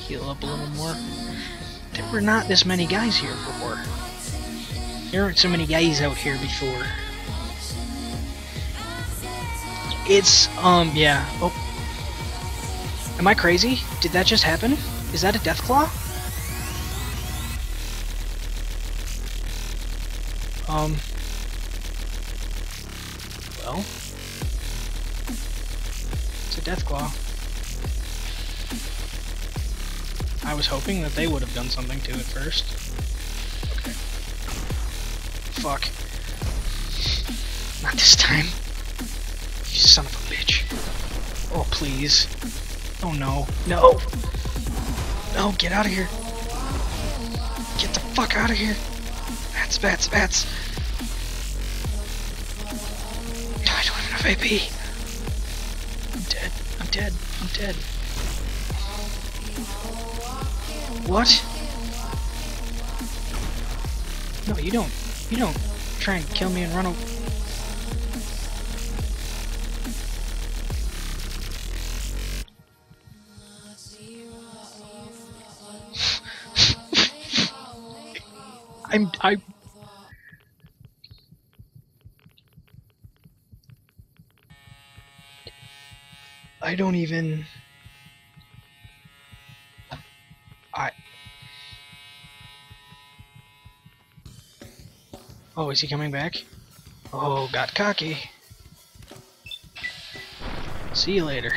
heal up a little more. There were not this many guys here before. There weren't so many guys out here before. It's, yeah. Oh. Am I crazy? Did that just happen? Is that a Deathclaw? Well. It's a Deathclaw. I was hoping that they would have done something to it first. Okay. Fuck. Not this time. You son of a bitch. Oh, please. Oh, no. No! No, get out of here. Get the fuck out of here. Bats, bats, bats. I don't have enough AP. I'm dead. I'm dead. I'm dead. What? No, you don't. You don't try and kill me and run away. I don't even... Oh, is he coming back? Oh, got cocky. See you later.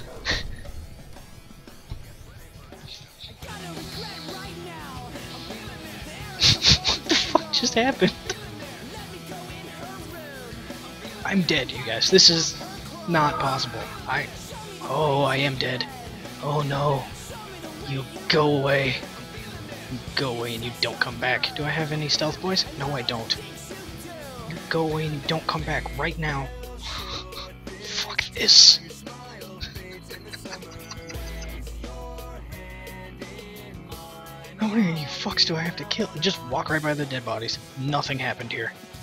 What the fuck just happened? I'm dead, you guys. This is not possible. Oh, I am dead. Oh no. You go away. You go away and you don't come back. Do I have any stealth boys? No, I don't. You go away and you don't come back right now. Fuck this. How many of you fucks do I have to kill? Just walk right by the dead bodies. Nothing happened here.